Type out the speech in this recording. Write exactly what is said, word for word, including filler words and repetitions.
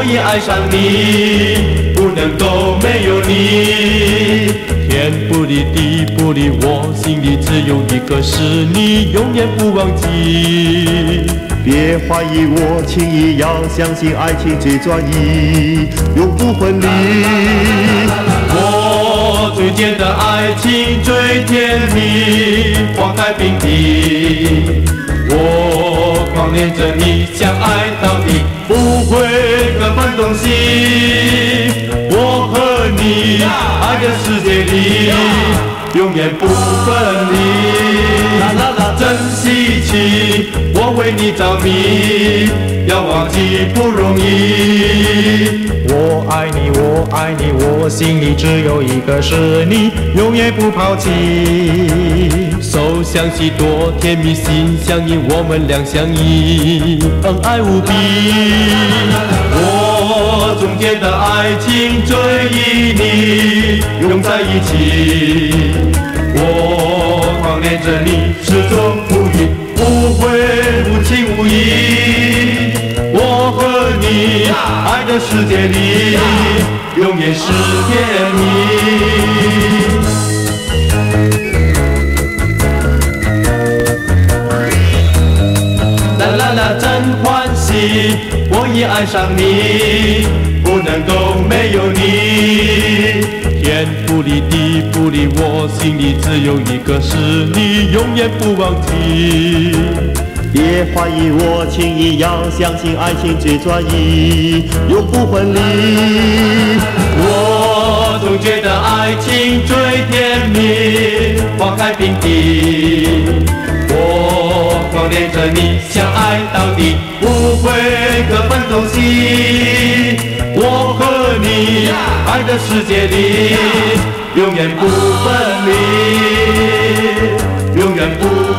我也爱上你，不能够没有你。天不离地不离，我心里只有一个是你，永远不忘记。 别怀疑我情意，要相信爱情最专一，永不分离。 我最见的爱情最甜蜜，花开并蒂。我狂恋着你，相爱到底，不会各分东西。我和你爱的世界里，永远不分离。啦啦啦，真稀奇，我为你着迷，要忘记不容易。 我爱你，我爱你，我心里只有一个是你，永远不抛弃。 手相系多甜蜜，心相印，我们两相依，恩爱无比。我中间的爱情最旖旎，永在一起。我狂恋着你，始终不渝，不会无情无义。我和你爱的世界里，永远是甜蜜。啦啦啦，真欢喜，我也爱上你，不能够没有你。天不离地不离，我心里只有一个是你，永远不忘记。 别怀疑我情意，要相信爱情最专一，永不分离。 我总觉得爱情最甜蜜，花开并蒂。我狂恋着你，相爱到底，不会各分东西。我和你爱的世界里，永远不分离，永远不